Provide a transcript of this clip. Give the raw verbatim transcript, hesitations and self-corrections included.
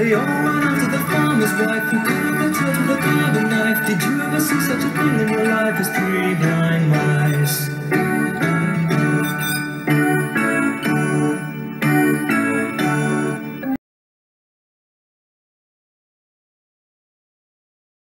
they all run after the farmer's wife who carved their tails with a carving knife. Did you ever see such a thing in your life as three blind mice?